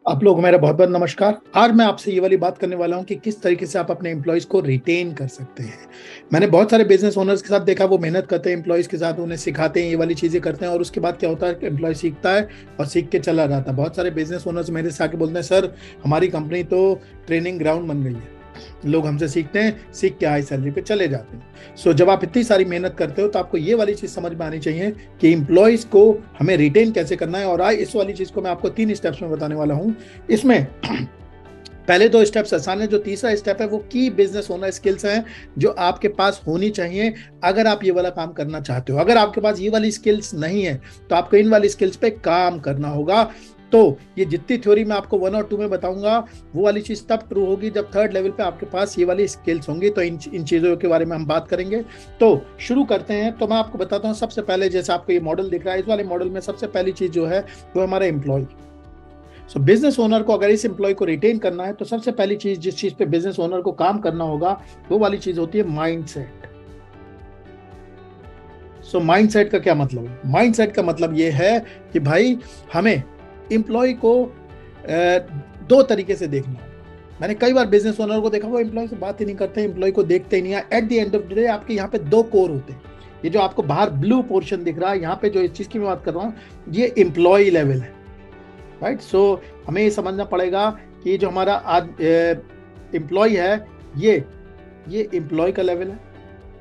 आप लोग मेरा बहुत बहुत नमस्कार। आज मैं आपसे ये वाली बात करने वाला हूँ कि किस तरीके से आप अपने एम्प्लॉयज़ को रिटेन कर सकते हैं। मैंने बहुत सारे बिज़नेस ओनर्स के साथ देखा, वो मेहनत करते हैं एम्प्लॉयज़ के साथ, उन्हें सिखाते हैं, ये वाली चीज़ें करते हैं और उसके बाद क्या होता है कि एम्प्लॉय सीखता है और सीख के चला जाता है। बहुत सारे बिज़नेस ओनर्स मेरे से आके बोलते हैं, सर हमारी कंपनी तो ट्रेनिंग ग्राउंड बन गई है। लोग हमसे सीखते हैं, सीख के हाई सैलरी पे चले जाते हैं। सो जब आप इतनी सारी मेहनत करते हो तो आपको ये वाली चीज़ समझ में आनी चाहिए कि एम्प्लॉयज़ को हमें रिटेन कैसे करना है। और आज इस वाली चीज़ को मैं आपको 3 स्टेप्स में बताने वाला हूँ। इसमें पहले 2 स्टेप्स आसान है, जो तीसरा स्टेप है वो की बिजनेस ओनर स्किल्स हैं जो आपके पास होनी चाहिए अगर आप ये वाला काम करना चाहते हो। अगर आपके पास ये वाली स्किल्स नहीं है तो आपको इन वाली स्किल्स पे काम करना होगा। तो ये जितनी थ्योरी मैं आपको 1 और 2 में बताऊंगा वो वाली चीज तब ट्रू होगी जब थर्ड लेवल पे आपके पास ये वाली स्किल्स होंगी। तो इन चीजों के बारे में हम बात करेंगे। तो शुरू करते हैं। तो मैं आपको बताता हूँ, सबसे पहले जैसे आपको ये मॉडल दिख रहा है, इस वाले मॉडल में सबसे पहली चीज जो है वो हमारा एम्प्लॉय। सो बिजनेस ओनर को अगर इस एम्प्लॉय को रिटेन करना है तो सबसे पहली चीज जिस चीज पे बिजनेस ओनर को काम करना होगा वो वाली चीज होती है माइंडसेट। सो माइंडसेट का क्या मतलब है? माइंडसेट का मतलब ये है कि भाई हमें एम्प्लॉय को 2 तरीके से देखना है। मैंने कई बार बिजनेस ओनर को देखा, वो एम्प्लॉय से बात ही नहीं करते, एम्प्लॉय को देखते ही नहीं है। At the end of the day आपके यहाँ पे 2 कोर होते हैं। ये जो आपको बाहर ब्लू पोर्शन दिख रहा है, यहाँ पे जो इस चीज की मैं बात कर रहा हूँ, ये एम्प्लॉय लेवल है, राइट। सो हमें ये समझना पड़ेगा कि जो हमारा आज एम्प्लॉय है ये एम्प्लॉय का लेवल है,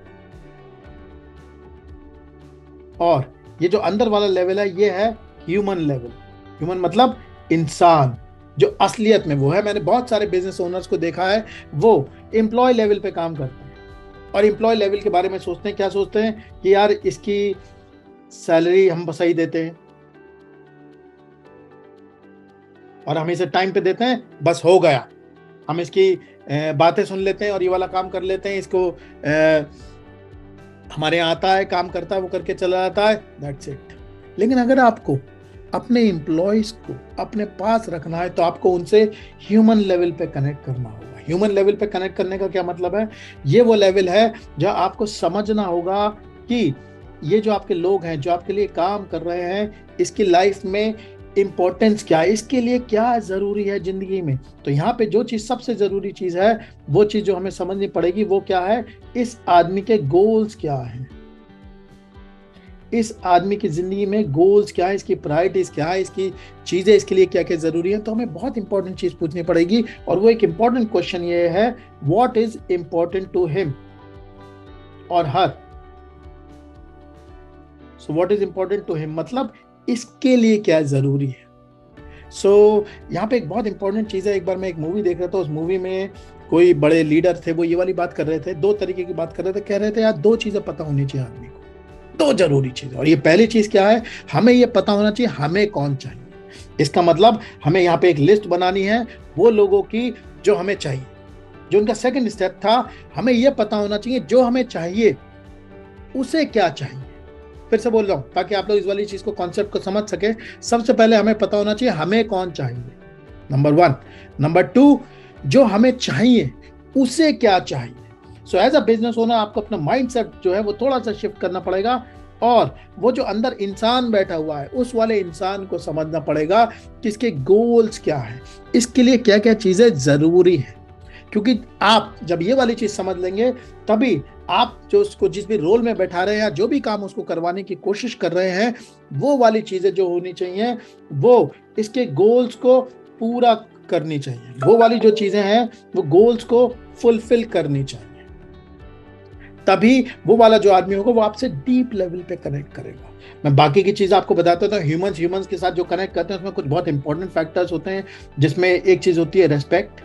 और ये जो अंदर वाला लेवल है ये है ह्यूमन लेवल। ह्यूमन मतलब इंसान, जो असलियत में वो है। मैंने बहुत सारे बिजनेस ओनर्स को देखा है, वो एम्प्लॉय लेवल पे काम करते हैं और एम्प्लॉय लेवल के बारे में सोचते हैं, क्या सोचते हैं कि यार इसकी सैलरी हम सही देते हैं और हम इसे टाइम पे देते हैं, बस हो गया। हम इसकी बातें सुन लेते हैं और ये वाला काम कर लेते हैं, इसको हमारे यहाँ आता है, काम करता है, वो करके चला जाता है, दैट्स इट। लेकिन अगर आपको अपने एम्प्लॉयज को अपने पास रखना है तो आपको उनसे ह्यूमन लेवल पे कनेक्ट करना होगा। ह्यूमन लेवल पे कनेक्ट करने का क्या मतलब है? ये वो लेवल है जहां आपको समझना होगा कि ये जो आपके लोग हैं, जो आपके लिए काम कर रहे हैं, इसकी लाइफ में इंपॉर्टेंस क्या है, इसके लिए क्या जरूरी है जिंदगी में। तो यहाँ पे जो चीज सबसे जरूरी चीज है, वो चीज जो हमें समझनी पड़ेगी वो क्या है, इस आदमी के गोल्स क्या हैं, इस आदमी की जिंदगी में गोल्स क्या है, इसकी प्रायोरिटीज क्या है, इसकी चीजें इसके लिए क्या क्या जरूरी है। तो हमें बहुत इंपॉर्टेंट चीज पूछनी पड़ेगी और वो एक इंपॉर्टेंट क्वेश्चन ये है, what is important to him और her. So what is important to him मतलब इसके लिए क्या जरूरी है। सो यहाँ पे एक बहुत इंपॉर्टेंट चीज है। एक बार मैं एक मूवी देख रहा था, उस मूवी में कोई बड़े लीडर थे, वो ये वाली बात कर रहे थे, 2 तरीके की बात कर रहे थे। कह रहे थे यार 2 चीजें पता होनी चाहिए आदमी को, 2 जरूरी चीजें। और ये पहली चीज क्या है, हमें ये पता होना चाहिए हमें कौन चाहिए। इसका मतलब हमें यहाँ पे एक लिस्ट बनानी है वो लोगों की जो हमें चाहिए। जो उनका सेकंड स्टेप था, हमें यह पता होना चाहिए जो हमें चाहिए उसे क्या चाहिए। फिर से बोल रहा हूं ताकि आप लोग इस वाली चीज को, कॉन्सेप्ट को समझ सके। सबसे पहले हमें पता होना चाहिए हमें कौन चाहिए, नंबर 1। नंबर 2, जो हमें चाहिए उसे क्या चाहिए। So as a business owner आपको अपना माइंडसेट जो है वो थोड़ा सा शिफ्ट करना पड़ेगा और वो जो अंदर इंसान बैठा हुआ है उस वाले इंसान को समझना पड़ेगा कि इसके गोल्स क्या है, इसके लिए क्या क्या चीजें जरूरी है। क्योंकि आप जब ये वाली चीज समझ लेंगे तभी आप जो उसको जिस भी रोल में बैठा रहे हैं या जो भी काम उसको करवाने की कोशिश कर रहे हैं, वो वाली चीजें जो होनी चाहिए वो इसके गोल्स को पूरा करनी चाहिए। वो वाली जो चीजें हैं वो गोल्स को फुलफिल करनी चाहिए। तभी वो वाला जो आदमी होगा वो आपसे डीप लेवल पे कनेक्ट करेगा। मैं बाकी की चीज आपको बताता हूँ। ह्यूमंस के साथ जो कनेक्ट करते हैं उसमें कुछ बहुत इंपॉर्टेंट फैक्टर्स होते हैं, जिसमें एक चीज होती है रेस्पेक्ट,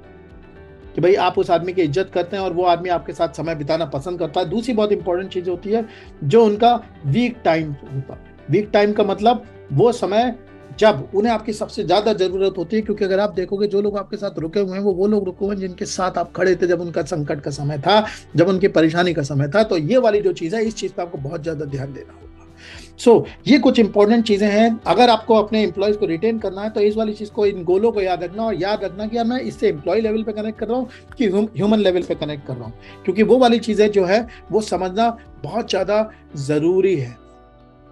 कि भाई आप उस आदमी की इज्जत करते हैं और वो आदमी आपके साथ समय बिताना पसंद करता है। दूसरी बहुत इंपॉर्टेंट चीज होती है जो उनका वीक टाइम होता है। वीक टाइम का मतलब वो समय जब उन्हें आपकी सबसे ज्यादा जरूरत होती है। क्योंकि अगर आप देखोगे जो लोग आपके साथ रुके हुए हैं वो लोग रुके हुए हैं जिनके साथ आप खड़े थे जब उनका संकट का समय था, जब उनकी परेशानी का समय था। तो ये वाली जो चीज है, इस चीज पर आपको बहुत ज्यादा ध्यान देना होगा। ये कुछ इंपॉर्टेंट चीजें हैं। अगर आपको अपने एम्प्लॉयज को रिटेन करना है तो इस वाली चीज को, इन गोलों को याद रखना, और याद रखना कि यार मैं इससे एम्प्लॉय लेवल पे कनेक्ट कर रहा हूँ कि ह्यूमन लेवल पे कनेक्ट कर रहा हूँ। क्योंकि वो वाली चीजें जो है वो समझना बहुत ज्यादा जरूरी है।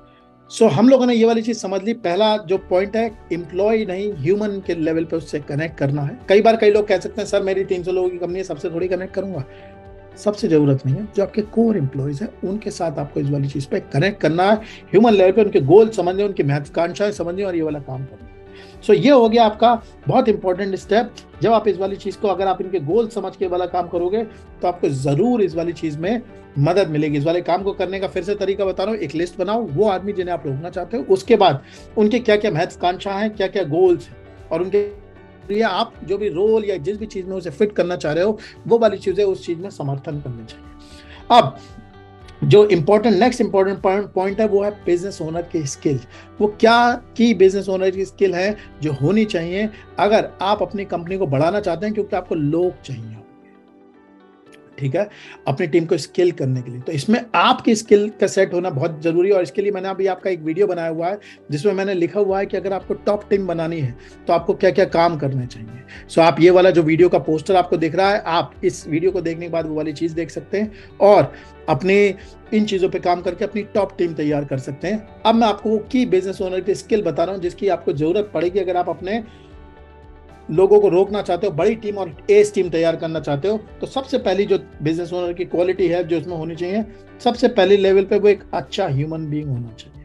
हम लोगों ने ये वाली चीज समझ ली। पहला जो पॉइंट है, एम्प्लॉय नहीं ह्यूमन के लेवल पे उससे कनेक्ट करना है। कई बार कई लोग कह सकते हैं सर मेरी 300 लोगों की कंपनी है, सबसे थोड़ी कनेक्ट करूंगा। सबसे जरूरत नहीं है, जो आपके कोर एम्प्लॉयज है उनके साथ आपको इस वाली चीज पे कनेक्ट करना है, ह्यूमन लेवल पे उनके गोल समझने, उनकी महत्वाकांक्षाएं समझने और ये वाला काम करना। ये हो गया आपका बहुत इंपॉर्टेंट स्टेप। जब आप इस वाली चीज को, अगर आप इनके गोल समझ के वाला काम करोगे तो आपको जरूर इस वाली चीज में मदद मिलेगी। इस वाले काम को करने का फिर से तरीका बता रहा हूँ, एक लिस्ट बनाओ, वो आदमी जिन्हें आप रोकना चाहते हो, उसके बाद उनके क्या क्या महत्वाकांक्षा है, क्या क्या गोल्स है, और उनके आप जो भी रोल या जिस भी चीज में उसे फिट करना चाह रहे हो वो वाली चीजें उस चीज में समर्थन करनी चाहिए। अब जो नेक्स्ट इंपॉर्टेंट पॉइंट है वो है बिजनेस ओनर की स्किल। वो क्या की बिजनेस ओनर की स्किल है जो होनी चाहिए अगर आप अपनी कंपनी को बढ़ाना चाहते हैं, क्योंकि आपको लोग चाहिए, ठीक है, अपनी टीम को स्किल करने के लिए। तो इसमें आपकी स्किल का सेट होना बहुत जरूरी है, और इसके लिए मैंने अभी आपका एक वीडियो बनाया हुआ है जिसमें मैंने लिखा हुआ है कि अगर आपको टॉप टीम बनानी है तो आपको क्या क्या काम करने चाहिए। आप ये वाला जो वीडियो का पोस्टर आपको दिख रहा है, आप इस वीडियो को देखने के बाद वो वाली चीज देख सकते हैं और अपने इन चीजों पे काम करके अपनी टॉप टीम तैयार कर सकते हैं। अब मैं आपको वो की बिजनेस ओनर की स्किल बता रहा हूँ जिसकी आपको जरूरत पड़ेगी अगर आप अपने लोगों को रोकना चाहते हो, बड़ी टीम और एस टीम तैयार करना चाहते हो। तो सबसे पहली जो बिजनेस ओनर की क्वालिटी है जो इसमें होनी चाहिए, सबसे पहले लेवल पे वो एक अच्छा ह्यूमन बीइंग होना चाहिए।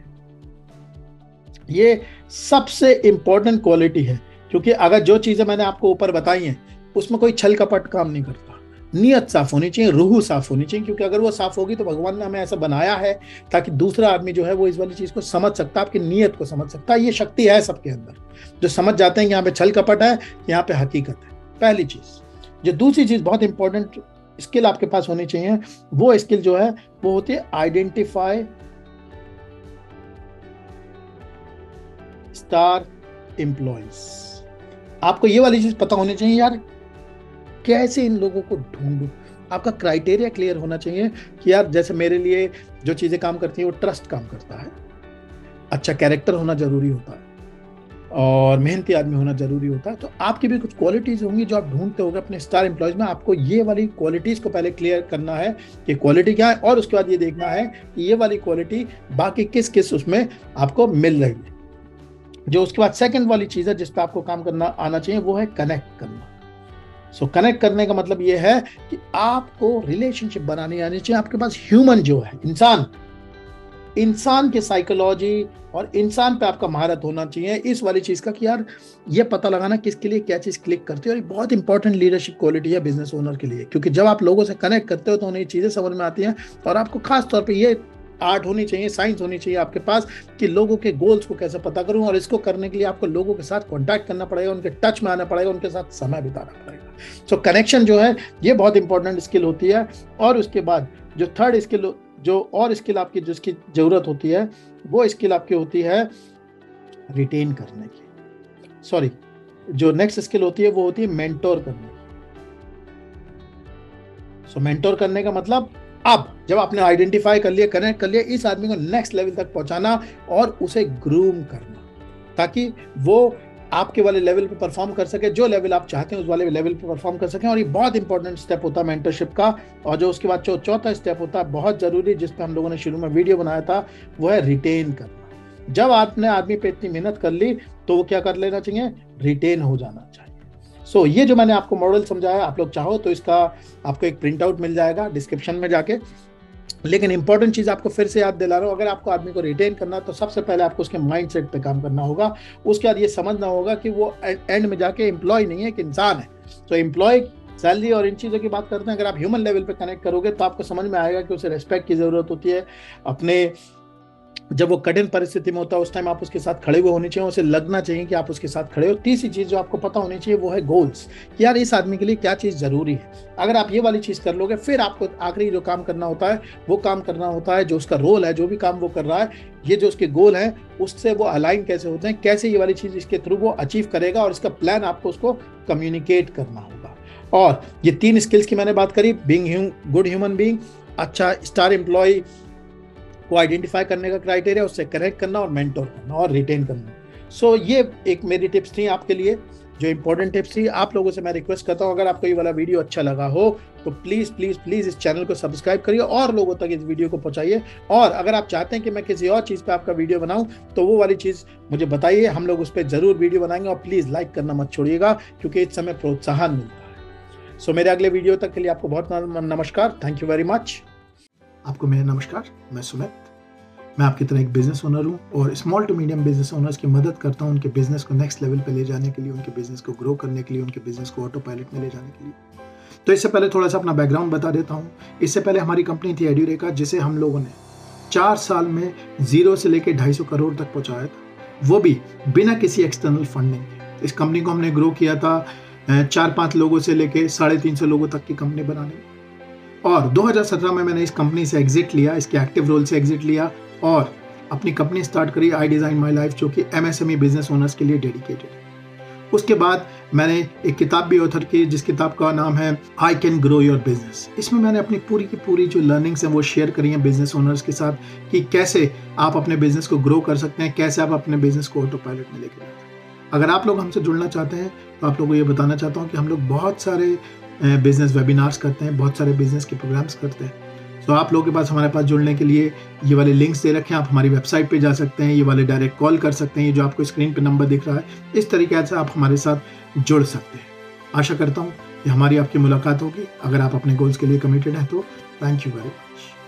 ये सबसे इंपॉर्टेंट क्वालिटी है, क्योंकि अगर जो चीजें मैंने आपको ऊपर बताई हैं उसमें कोई छल कपट काम नहीं करता। नियत साफ होनी चाहिए, रूह साफ होनी चाहिए, क्योंकि अगर वो साफ होगी तो भगवान ने हमें ऐसा बनाया है ताकि दूसरा आदमी जो है वो इस वाली चीज को समझ सकता है, आपकी नियत को समझ सकता है। ये शक्ति है सबके अंदर, जो समझ जाते हैं कि यहाँ पे छल कपट है, यहाँ पे हकीकत है, पहली चीज। जो दूसरी चीज बहुत इंपॉर्टेंट स्किल आपके पास होनी चाहिए, वो स्किल जो है वो होती है आइडेंटिफाई स्टार एम्प्लॉयज। आपको ये वाली चीज पता होनी चाहिए यार, कैसे इन लोगों को ढूंढूं। आपका क्राइटेरिया क्लियर होना चाहिए कि यार जैसे मेरे लिए जो चीजें काम करती हैं वो ट्रस्ट काम करता है, अच्छा कैरेक्टर होना जरूरी होता है और मेहनती आदमी होना जरूरी होता है। तो आपकी भी कुछ क्वालिटीज होंगी जो आप ढूंढते होंगे अपने स्टार एम्प्लॉयज में। आपको ये वाली क्वालिटीज को पहले क्लियर करना है कि क्वालिटी क्या है, और उसके बाद ये देखना है कि ये वाली क्वालिटी बाकी किस किस उसमें आपको मिल रही है। जो उसके बाद सेकंड वाली चीज है जिस पे आपको काम करना आना चाहिए वो है कनेक्ट करना। कनेक्ट करने का मतलब ये है कि आपको रिलेशनशिप बनानी आनी चाहिए। आपके पास ह्यूमन जो है, इंसान के साइकोलॉजी और इंसान पे आपका महारत होना चाहिए इस वाली चीज का, कि यार ये पता लगाना किसके लिए क्या चीज क्लिक करती है। और ये बहुत इंपॉर्टेंट लीडरशिप क्वालिटी है बिजनेस ओनर के लिए, क्योंकि जब आप लोगों से कनेक्ट करते हो तो उन्हें चीजें समझ में आती हैं। और आपको खास तौर पे ये आर्ट होनी चाहिए, साइंस होनी चाहिए आपके पास कि लोगों के गोल्स को कैसे पता करूं। और इसको करने के लिए आपको लोगों के साथ कांटेक्ट करना पड़ेगा, उनके टच में आना पड़ेगा, उनके साथ समय बिताना पड़ेगा। कनेक्शन जो है ये बहुत इंपॉर्टेंट स्किल होती है। और उसके बाद जो थर्ड स्किल, जो और स्किल आपकी जिसकी जरूरत होती है वो स्किल आपकी होती है रिटेन करने की। जो नेक्स्ट स्किल होती है वो होती है मेंटोर करने की। मेंटोर करने का मतलब, अब जब आपने आइडेंटिफाई कर लिया, कनेक्ट कर लिया, इस आदमी को नेक्स्ट लेवल तक पहुंचाना और उसे ग्रूम करना ताकि वो आपके वाले लेवल पे परफॉर्म कर सके, जो लेवल आप चाहते हैं उस वाले लेवल पे परफॉर्म कर सकें। और ये बहुत इंपॉर्टेंट स्टेप होता है मेंटरशिप का। और जो उसके बाद चौथा स्टेप होता है बहुत जरूरी, जिस पे हम लोगों ने शुरू में वीडियो बनाया था, वो है रिटेन करना। जब आपने आदमी पे इतनी मेहनत कर ली तो वो क्या कर लेना चाहिए, रिटेन हो जाना चाहिए। ये जो मैंने आपको मॉडल समझाया, आप लोग चाहो तो इसका आपको एक प्रिंट आउट मिल जाएगा डिस्क्रिप्शन में जाके। लेकिन इंपॉर्टेंट चीज आपको फिर से याद दिला रहा हूं, अगर आपको आदमी को रिटेन करना है तो सबसे पहले आपको उसके माइंडसेट पे काम करना होगा। उसके बाद ये समझना होगा कि वो एंड में जाके एम्प्लॉय नहीं है, एक इंसान है। एम्प्लॉय सैलरी और इन चीज़ों की बात करते हैं, अगर आप ह्यूमन लेवल पे कनेक्ट करोगे तो आपको समझ में आएगा कि उसे रिस्पेक्ट की जरूरत होती है। अपने जब वो कठिन परिस्थिति में होता है उस टाइम आप उसके साथ खड़े हुए होने चाहिए, उसे लगना चाहिए कि आप उसके साथ खड़े हो। तीसरी चीज जो आपको पता होनी चाहिए वो है गोल्स, कि यार इस आदमी के लिए क्या चीज जरूरी है। अगर आप ये वाली चीज कर लोगे, फिर आपको आखिरी जो काम करना होता है वो काम करना होता है जो उसका रोल है, जो भी काम वो कर रहा है, ये जो उसके गोल है उससे वो अलाइन कैसे होते हैं, कैसे ये वाली चीज इसके थ्रू वो अचीव करेगा, और इसका प्लान आपको उसको कम्युनिकेट करना होगा। और ये 3 स्किल्स की मैंने बात करी, बीइंग गुड ह्यूमन बीइंग, अच्छा स्टार एम्प्लॉय को आइडेंटिफाई करने का क्राइटेरिया, उससे कनेक्ट करना और मेंटोर करना और रिटेन करना। ये एक मेरी टिप्स थी आपके लिए, जो इंपॉर्टेंट टिप्स थी। आप लोगों से मैं रिक्वेस्ट करता हूँ, अगर आपको ये वाला वीडियो अच्छा लगा हो तो प्लीज प्लीज प्लीज इस चैनल को सब्सक्राइब करिए और लोगों तक इस वीडियो को पहुंचाइए। और अगर आप चाहते हैं कि मैं किसी और चीज पे आपका वीडियो बनाऊं तो वो वाली चीज मुझे बताइए, हम लोग उस पर जरूर वीडियो बनाएंगे। और प्लीज लाइक करना मत छोड़िएगा, क्योंकि इस समय प्रोत्साहन मिलता है। सो मेरे अगले वीडियो तक के लिए आपको बहुत नमस्कार। Thank you very much. आपको मेरा नमस्कार। मैं सुमित, मैं आपकी तरह एक बिजनेस ओनर हूँ और small to medium business owners की मदद करता हूँ उनके बिजनेस को नेक्स्ट लेवल पे ले जाने के लिए, उनके बिजनेस को ग्रो करने के लिए, उनके बिजनेस को ऑटो पायलट में ले जाने के लिए। तो इससे पहले थोड़ा सा अपना बैकग्राउंड बता देता हूँ। इससे पहले हमारी कंपनी थी एड्यूरेका, जिसे हम लोगों ने 4 साल में 0 से लेकर 250 करोड़ तक पहुँचाया था, वो भी बिना किसी एक्सटर्नल फंडिंग के। इस कंपनी को हमने ग्रो किया था 4-5 लोगों से लेकर 350 लोगों तक की कंपनी बनाने में। और 2017 में मैंने इस कंपनी से एग्जिट लिया, इसके एक्टिव रोल से एग्जिट लिया और अपनी कंपनी स्टार्ट करी आई डिज़ाइन माई लाइफ, जो कि MSME बिजनेस ओनर्स के लिए डेडिकेटेड है। उसके बाद मैंने एक किताब भी ऑथर की, जिस किताब का नाम है I can grow your business. इसमें मैंने अपनी पूरी की पूरी जो लर्निंग्स हैं वो शेयर करी हैं बिजनेस ओनर्स के साथ, कि कैसे आप अपने बिजनेस को ग्रो कर सकते हैं, कैसे आप अपने बिजनेस को ऑटो पायलट में लेकर जाते हैं। अगर आप लोग हमसे जुड़ना चाहते हैं तो आप लोगों को ये बताना चाहता हूँ कि हम लोग बहुत सारे बिजनेस वेबिनार्स करते हैं, बहुत सारे बिजनेस के प्रोग्राम्स करते हैं। तो आप लोगों के पास हमारे पास जुड़ने के लिए ये वाले लिंक्स दे रखे हैं। आप हमारी वेबसाइट पे जा सकते हैं, ये वाले डायरेक्ट कॉल कर सकते हैं, ये जो आपको स्क्रीन पे नंबर दिख रहा है, इस तरीके से आप हमारे साथ जुड़ सकते हैं। आशा करता हूँ कि हमारी आपकी मुलाकात होगी। अगर आप अपने गोल्स के लिए कमिटेड हैं तो थैंक यू वेरी मच।